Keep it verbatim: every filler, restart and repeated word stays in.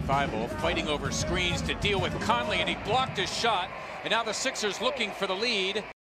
Thibault fighting over screens to deal with Conley, and he blocked his shot. And now the Sixers looking for the lead.